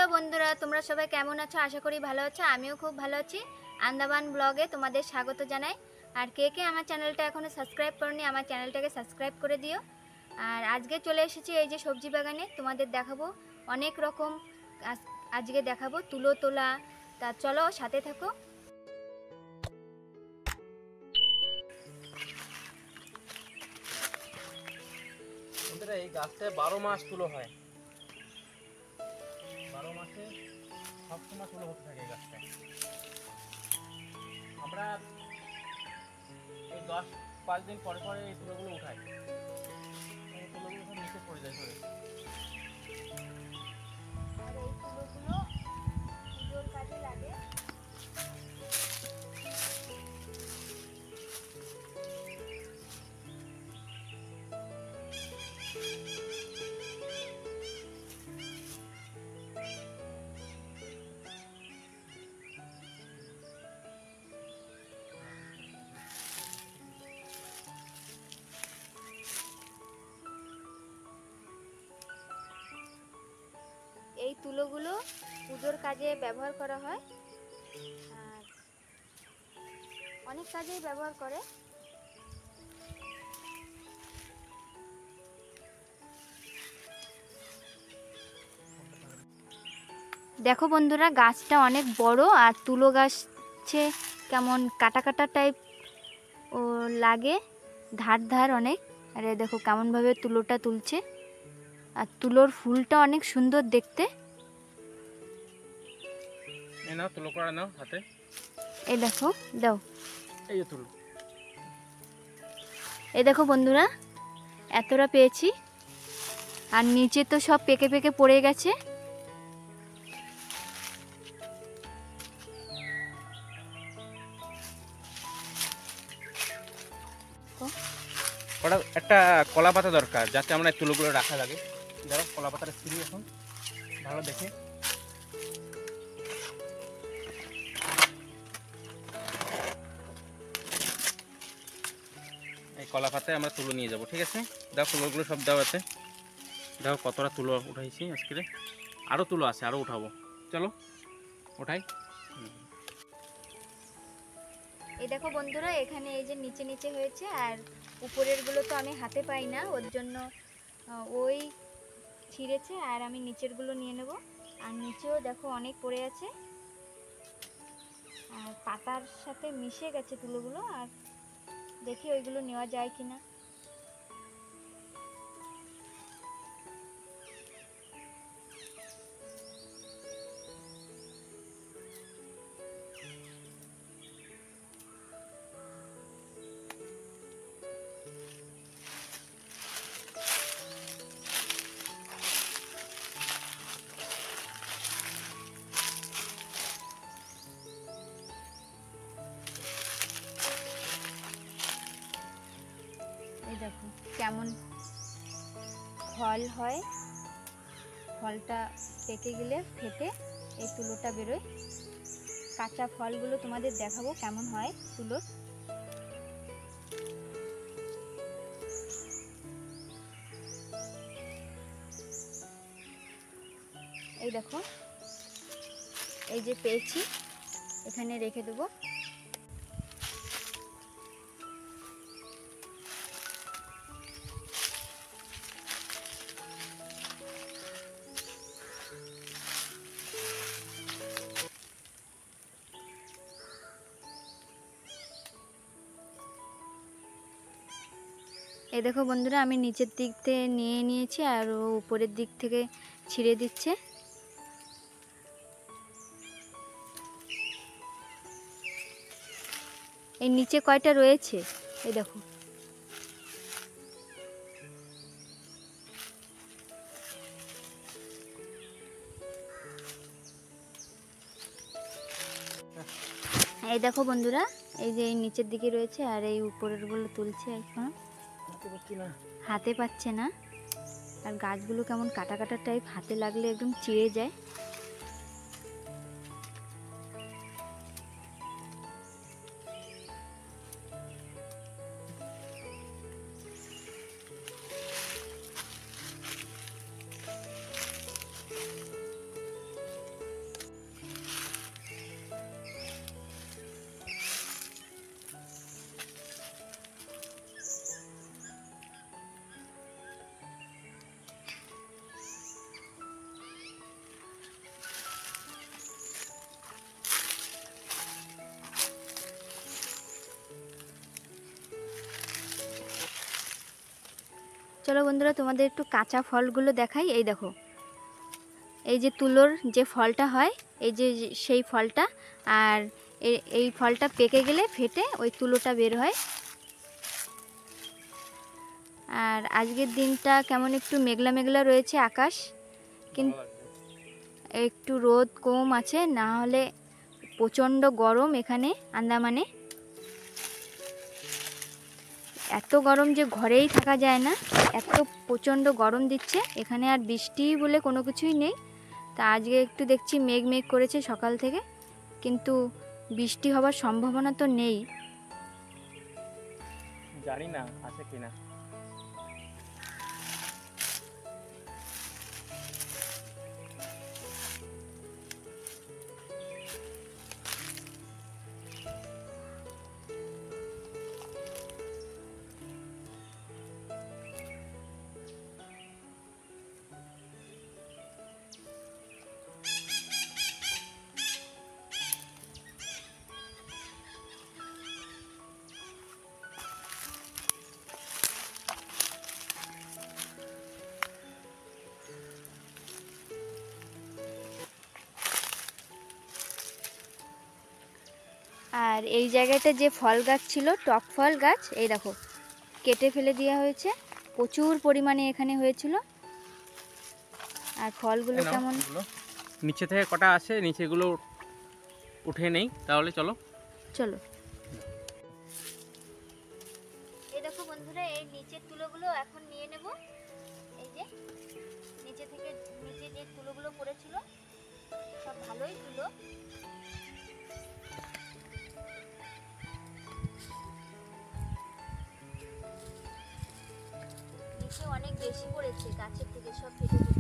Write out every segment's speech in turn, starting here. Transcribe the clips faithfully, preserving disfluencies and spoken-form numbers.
Hello বন্ধুরা, তোমরা সবাই কেমন আছো? আশা করি ভালো আছো। আমিও খুব ভালো আছি। আন্দামান ব্লগে তোমাদের স্বাগত জানাই। আর কে কে আমার চ্যানেলটা এখনও সাবস্ক্রাইব করনি, আমার চ্যানেলটাকে সাবস্ক্রাইব করে দিও। আর আজকে চলে এসেছি এই যে সবজি বাগানে, তোমাদের দেখাবো অনেক রকম। আজকে দেখাবো তুলো তোলা। তা চলো সাথে থাকো। এই গাছটায় বারো মাস তুলো হয়। বারো মাসে সবসময় তুলো হতে থাকে এই গাছটায়। আমরা এই দশ পাঁচ দিন পরে পরে এই তুলোগুলো উঠাই। এই তুলোগুলো সব নিচে পড়ে যায় সরে। আর এই তুলোগুলো পুজোর কাজে লাগে। এই তুলোগুলো পুজোর কাজে ব্যবহার করা হয়, আর অনেক কাজেই ব্যবহার করে। দেখো বন্ধুরা, গাছটা অনেক বড়, আর তুলো গাছে কেমন কাটা কাটা টাইপ ও লাগে, ধার ধার অনেক। আরে দেখো কেমনভাবে তুলোটা তুলছে, আর তুলোর ফুলটা অনেক সুন্দর দেখতে। এই নাও তুলো করা নাও হাতে। এই দেখো, দাও। এই যে তুলো। এই দেখো বন্ধুরা, এতটা পেয়েছি, আর নিচে তো সব পেকে পেকে পড়ে গেছে। ওটা একটা কলা পাতা দরকার, যাতে আমরা এই তুলোগুলো রাখা লাগে। ধরো কলা পাতাটা ছিঁড়ি এখন ভালো দেখে। এই কলা পাতায় আমরা তুলো নিয়ে যাব, ঠিক আছে? দাও তুলোগুলো সব দাও আছে। দেখো কতটা তুলো উঠাইছি আজকে। আরও তুলো আছে, আরও উঠাবো। চলো ওঠাই। এই দেখো বন্ধুরা, এখানে এই যে নিচে নিচে হয়েছে, আর উপরের গুলো তো আমি হাতে পাই না, ওর জন্য ওই ছিঁড়েছে, আর আমি নিচের গুলো নিয়ে নেব। আর নিচেও দেখো অনেক পড়ে আছে, আর পাতার সাথে মিশে গেছে তুলোগুলো। আর দেখি ওইগুলো নেওয়া যায় কিনা। এই দেখো কেমন ফল হয়, ফলটা পেকে গেলে ফেটে এই তুলোটা বেরোয়। কাঁচা ফলগুলো তোমাদের দেখাবো কেমন হয় তুলোর। এই দেখো, এই যে পেয়েছি, এখানে রেখে দেবো। এই দেখো বন্ধুরা, আমি নিচের দিক থেকে নিয়ে নিয়েছি, আর ও উপরের দিক থেকে ছিঁড়ে দিচ্ছে। এই নিচে কয়টা রয়েছে, এই দেখো। এই দেখো বন্ধুরা, এই যে এই নিচের দিকে রয়েছে, আর এই উপরের গুলো তুলছে এখন। হাতে পাচ্ছে না, আর গাছগুলো কেমন কাটা কাটা টাইপ, হাতে লাগলে একদম চিড়ে যায়। চলো বন্ধুরা তোমাদের একটু কাঁচা ফলগুলো দেখাই। এই দেখো, এই যে তুলোর যে ফলটা হয়, এই যে সেই ফলটা, আর এই ফলটা পেকে গেলে ফেটে ওই তুলোটা বের হয়। আর আজকের দিনটা কেমন একটু মেঘলা মেঘলা রয়েছে আকাশ, কিন্তু একটু রোদ কম আছে, না হলে প্রচণ্ড গরম এখানে আন্দামানে। এত গরম যে ঘরেই থাকা যায় না, এত প্রচণ্ড গরম দিচ্ছে এখানে। আর বৃষ্টি বলে কোনো কিছুই নেই। তা আজকে একটু দেখছি মেঘ মেঘ করেছে সকাল থেকে, কিন্তু বৃষ্টি হবার সম্ভাবনা তো নেই। জানি না আছে কিনা। আর এই জায়গাটা যে ফল গাছ ছিল, টক ফল গাছ, এই দেখো কেটে ফেলে দেওয়া হয়েছে। প্রচুর পরিমাণে এখানে হয়েছিল। আর ফলগুলো কেমন, নিচে থেকে কটা আছে, নিচেগুলো উঠে নেই। তাহলে চলো চলো। এই দেখো বন্ধুরা, এই নিচের তুলোগুলো এখন নিয়ে নেব। এই যে নিচে থেকে নিচে যে তুলোগুলো পড়েছিল সব ভালোই তুলো। নিচে অনেক বেশি পড়েছে, গাছের থেকে সব ফেটে ফেটে।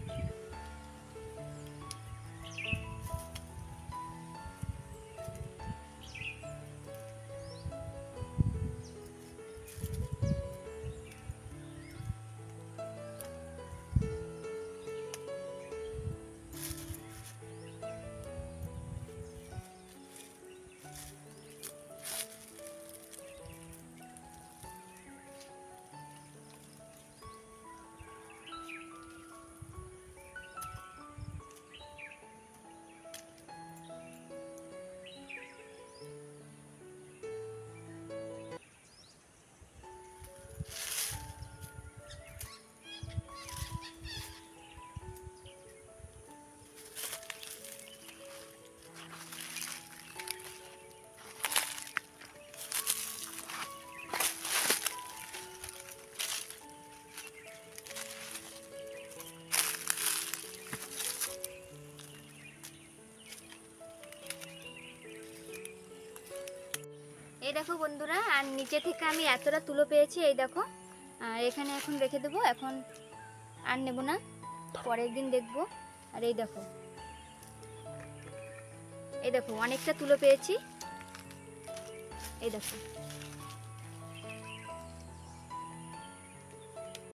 এই দেখো বন্ধুরা, আর নিচে থেকে আমি এতটা তুলো পেয়েছি। এই দেখো, আর এখানে এখন রেখে দেবো, এখন আর নেব না, পরের দিন দেখব। আর এই দেখো, এই দেখো অনেকটা তুলো পেয়েছি। এই দেখো।